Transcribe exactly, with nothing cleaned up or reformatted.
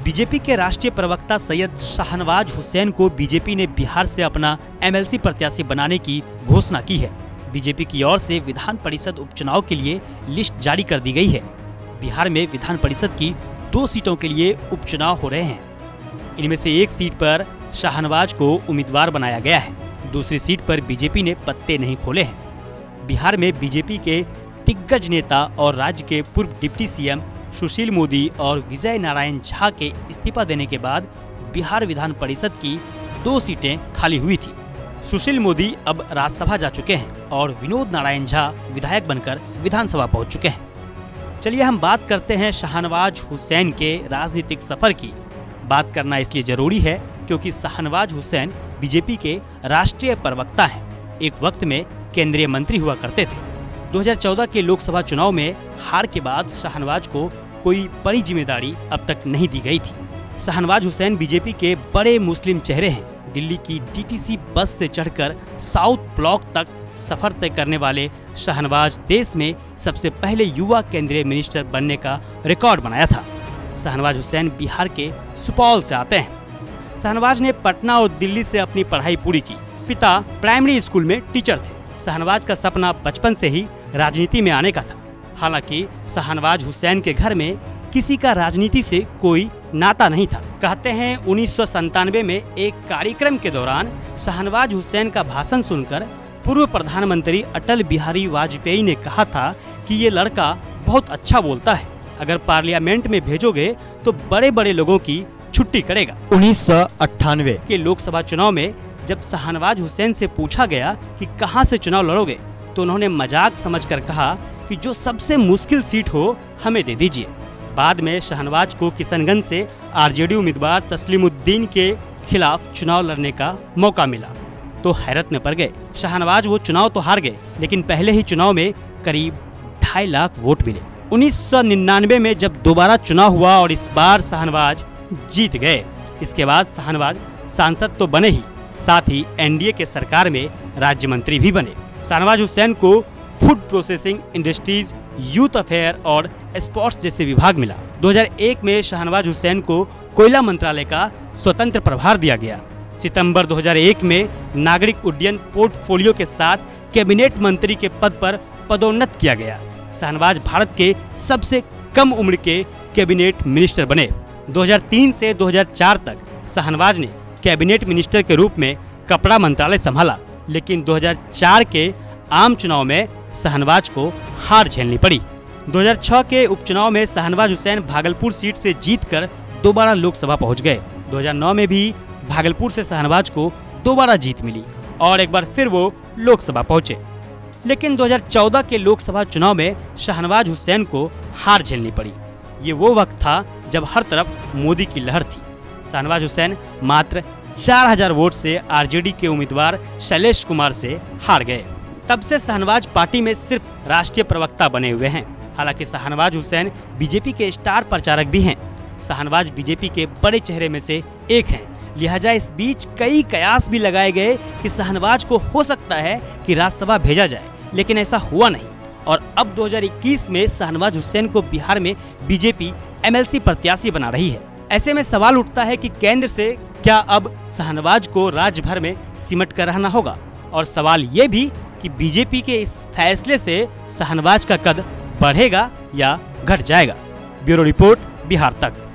BJP के राष्ट्रीय प्रवक्ता सैयद शाहनवाज हुसैन को बीजेपी ने बिहार से अपना एमएलसी प्रत्याशी बनाने की घोषणा की है। बीजेपी की ओर से विधान परिषद उपचुनाव के लिए लिस्ट जारी कर दी गई है। बिहार में विधान परिषद की दो सीटों के लिए उपचुनाव हो रहे हैं। इनमें से एक सीट पर शाहनवाज को उम्मीदवार बनाया गया है, दूसरी सीट पर बीजेपी ने पत्ते नहीं खोले हैं। बिहार में बीजेपी के दिग्गज नेता और राज्य के पूर्व डिप्टी सीएम सुशील मोदी और विजय नारायण झा के इस्तीफा देने के बाद बिहार विधान परिषद की दो सीटें खाली हुई थी। सुशील मोदी अब राज्यसभा जा चुके हैं और विनोद नारायण झा विधायक बनकर विधानसभा पहुंच चुके हैं। चलिए हम बात करते हैं शाहनवाज हुसैन के राजनीतिक सफर की। बात करना इसलिए जरूरी है क्योंकि शाहनवाज हुसैन बीजेपी के राष्ट्रीय प्रवक्ता हैं। एक वक्त में केंद्रीय मंत्री हुआ करते थे। दो हज़ार चौदह के लोकसभा चुनाव में हार के बाद शाहनवाज को कोई बड़ी जिम्मेदारी अब तक नहीं दी गई थी। शाहनवाज हुसैन बीजेपी के बड़े मुस्लिम चेहरे हैं। दिल्ली की डीटीसी बस से चढ़कर साउथ ब्लॉक तक सफर तय करने वाले शाहनवाज देश में सबसे पहले युवा केंद्रीय मिनिस्टर बनने का रिकॉर्ड बनाया था। शाहनवाज हुसैन बिहार के सुपौल से आते हैं। शाहनवाज ने पटना और दिल्ली से अपनी पढ़ाई पूरी की। पिता प्राइमरी स्कूल में टीचर थे। शाहनवाज का सपना बचपन से ही राजनीति में आने का था। हालांकि शाहनवाज हुसैन के घर में किसी का राजनीति से कोई नाता नहीं था। कहते हैं उन्नीस सौ संतानवे में एक कार्यक्रम के दौरान शाहनवाज हुसैन का भाषण सुनकर पूर्व प्रधानमंत्री अटल बिहारी वाजपेयी ने कहा था कि ये लड़का बहुत अच्छा बोलता है, अगर पार्लियामेंट में भेजोगे तो बड़े बड़े लोगों की छुट्टी करेगा। उन्नीस सौ अट्ठानवे के लोकसभा चुनाव में जब शाहनवाज हुसैन से पूछा गया कि कहां से चुनाव लड़ोगे, तो उन्होंने मजाक समझकर कहा कि जो सबसे मुश्किल सीट हो हमें दे दीजिए। बाद में शाहनवाज को किशनगंज से आरजेडी उम्मीदवार तस्लीमुद्दीन के खिलाफ चुनाव लड़ने का मौका मिला तो हैरत में पड़ गए। शाहनवाज वो चुनाव तो हार गए, लेकिन पहले ही चुनाव में करीब ढाई लाख वोट मिले। उन्नीस सौ निन्यानवे में जब दोबारा चुनाव हुआ और इस बार शाहनवाज जीत गए। इसके बाद शाहनवाज सांसद तो बने ही, साथ ही एनडीए के सरकार में राज्य मंत्री भी बने। शाहनवाज हुसैन को food processing industries, youth affair और स्पोर्ट्स जैसे विभाग मिला। दो हज़ार एक में शाहनवाज हुसैन को कोयला मंत्रालय का स्वतंत्र प्रभार दिया गया। सितंबर दो हज़ार एक में नागरिक उड्डयन पोर्टफोलियो के साथ कैबिनेट मंत्री के पद पर पदोन्नत किया गया। शाहनवाज भारत के सबसे कम उम्र के कैबिनेट मिनिस्टर बने। दो हज़ार तीन से दो हज़ार चार तक शाहनवाज ने कैबिनेट मिनिस्टर के रूप में कपड़ा मंत्रालय संभाला, लेकिन दो हज़ार चार के आम चुनाव में शाहनवाज को हार झेलनी पड़ी। दो हज़ार छह के उपचुनाव में शाहनवाज हुसैन भागलपुर सीट से जीतकर दोबारा लोकसभा पहुंच गए। दो हज़ार नौ में भी भागलपुर से शाहनवाज को दोबारा जीत मिली और एक बार फिर वो लोकसभा पहुंचे। लेकिन दो हज़ार चौदह के लोकसभा चुनाव में शाहनवाज हुसैन को हार झेलनी पड़ी। ये वो वक्त था जब हर तरफ मोदी की लहर थी। शाहनवाज हुसैन मात्र चार हज़ार वोट से आरजेडी के उम्मीदवार शैलेश कुमार से हार गए। तब से शाहनवाज पार्टी में सिर्फ राष्ट्रीय प्रवक्ता बने हुए हैं। हालांकि शाहनवाज हुसैन बीजेपी के स्टार प्रचारक भी हैं। शाहनवाज बीजेपी के बड़े चेहरे में से एक हैं। लिहाजा इस बीच कई कयास भी लगाए गए कि शाहनवाज को हो सकता है कि राज्यसभा भेजा जाए, लेकिन ऐसा हुआ नहीं। और अब दो हज़ार इक्कीस में शाहनवाज हुसैन को बिहार में बीजेपी एमएलसी प्रत्याशी बना रही है। ऐसे में सवाल उठता है कि केंद्र से क्या अब शाहनवाज को राज्य भर में सिमट कर रहना होगा, और सवाल ये भी कि बीजेपी के इस फैसले से शाहनवाज का कद बढ़ेगा या घट जाएगा। ब्यूरो रिपोर्ट, बिहार तक।